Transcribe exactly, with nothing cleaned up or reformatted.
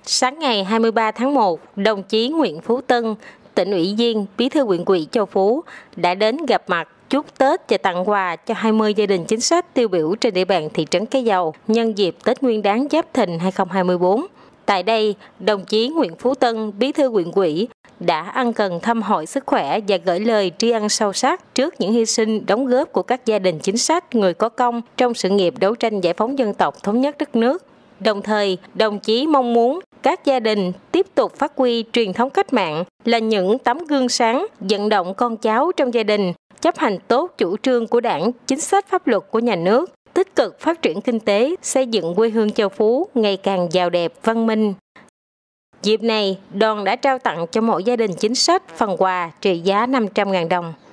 Sáng ngày hai mươi ba tháng một, đồng chí Nguyễn Phú Tân, Tỉnh ủy viên, Bí thư Huyện ủy Châu Phú đã đến gặp mặt, chúc Tết và tặng quà cho hai mươi gia đình chính sách tiêu biểu trên địa bàn thị trấn Cái Dầu nhân dịp Tết Nguyên đán Giáp Thìn hai không hai tư. Tại đây, đồng chí Nguyễn Phú Tân, Bí thư Huyện ủy đã ân cần thăm hỏi sức khỏe và gửi lời tri ân sâu sắc trước những hy sinh đóng góp của các gia đình chính sách, người có công trong sự nghiệp đấu tranh giải phóng dân tộc, thống nhất đất nước. Đồng thời, đồng chí mong muốn các gia đình tiếp tục phát huy truyền thống cách mạng là những tấm gương sáng, vận động con cháu trong gia đình chấp hành tốt chủ trương của Đảng, chính sách pháp luật của nhà nước, tích cực phát triển kinh tế, xây dựng quê hương Châu Phú ngày càng giàu đẹp, văn minh. Dịp này, đoàn đã trao tặng cho mỗi gia đình chính sách phần quà trị giá năm trăm nghìn đồng.